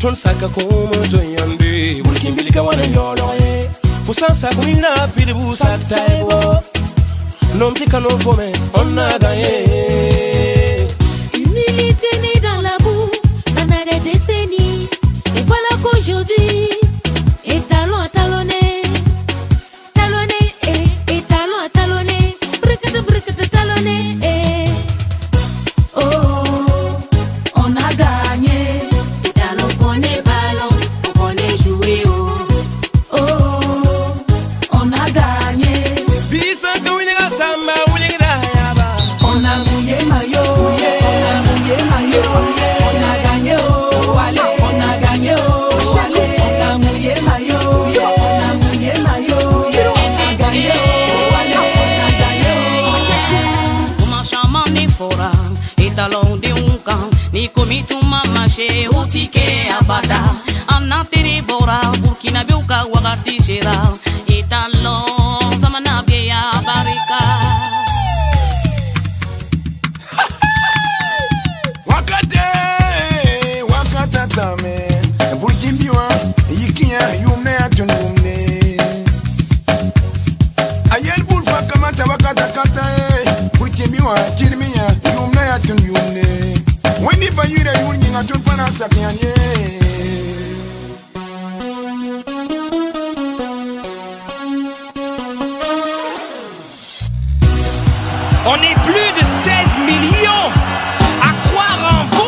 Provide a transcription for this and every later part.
Ton saka como zoyambi Bulkimbilika wana yoloye Fusansa kumina pili busakta ego Nomtika no fome on a gagné. Humilité née dans la boue pendant des décennies. Et voilà qu'aujourd'hui étalon à talonner. Talonner et talon à talonner. Bricate talonner. Oh, on a gagné. Talon connaît ballon, on connaît jouer. Oh, on a gagné. On a mouillé maillot, on a mouillé maillot, on a gagné oh, allez, on a gagné oh, allez, on a mouillé maillot, on a mouillé maillot, on a gagné oh, allez, on a gagné oh. Uma chama ni fora, etalon de camp, ni comitu mamache, o tique abada, anatiri bora, Burkina Biuka wakati shira, etalon samana bia barika. Tame Burkimbiwa yikinya yume atunumne Ayel bulfa kamata wakata kata Burkimbiwa kirmiya yume atunumne Wendi bayure yuni ngatun pana sakyanye On est plus de 16 millions à croire en vous.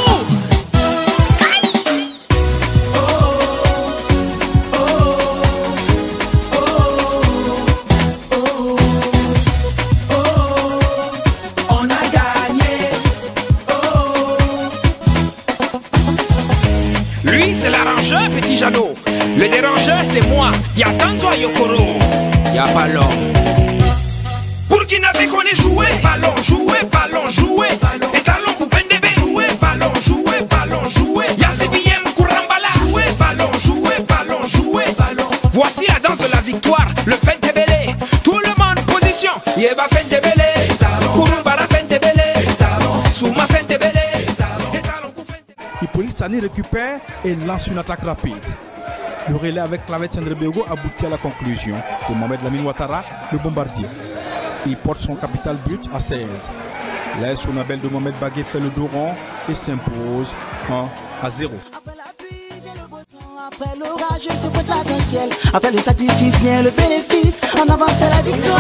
Lui, c'est l'arrangeur, petit Jeannot. Le dérangeur, c'est moi. Y'a Tanzo Yokoro. Y'a ballon. Burkina qu'on est joué. Ballon, joué, ballon, joué. Et talon, coupendebe. Joué, ballon, joué, ballon, joué. Y'a CBM, Kourambala. Joué, ballon, joué, ballon, joué. Voici la danse de la victoire. Le fait de belé. Tout le monde, position. Yeba fait de belé. Kourambala fait de belé. Souma fait de belé. Hippolyte Sani récupère et lance une attaque rapide. Le relais avec Clavet Chandrebego aboutit à la conclusion de Mohamed Lamine Ouattara, le bombardier. Il porte son capital but à 16. L'aile sur Nabel de Mohamed Bagué fait le dos rond et s'impose 1-0. Après l'orage, se pointe l'arc-en-ciel. Après le sacrifice, vient le bénéfice. En avant, c'est la victoire.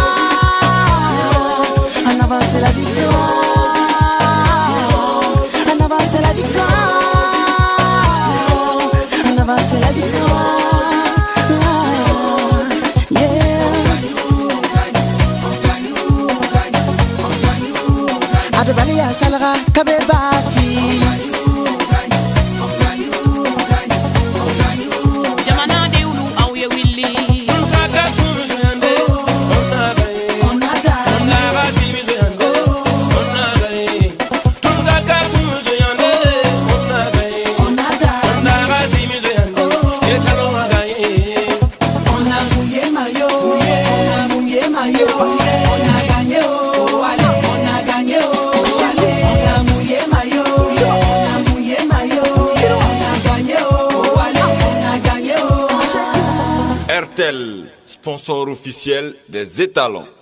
En avant, c'est la victoire. En avant, c'est la victoire. En avant, c'est la victoire. Adebalia Salara Kabebafi. RTL, sponsor officiel des étalons.